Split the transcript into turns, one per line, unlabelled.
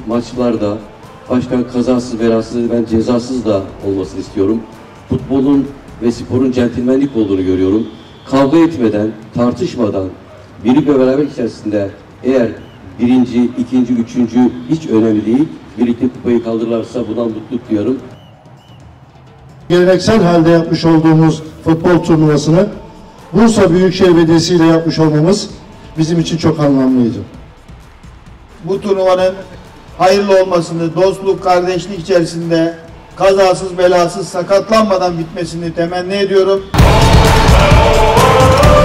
maçlarda başkan kazasız belasız, ben cezasız da olmasını istiyorum. Futbolun ve sporun centilmenlik olduğunu görüyorum. Kavga etmeden, tartışmadan, birlik ve beraber içerisinde eğer birinci, ikinci, üçüncü hiç önemli değil, birlikte kupayı kaldırırlarsa bundan mutluluk duyuyorum.
Geleneksel halde yapmış olduğumuz futbol turnuvasını Bursa Büyükşehir Belediyesi ile yapmış olmamız bizim için çok anlamlıydı.
Bu turnuvanın hayırlı olmasını, dostluk, kardeşlik içerisinde kazasız belasız sakatlanmadan bitmesini temenni ediyorum.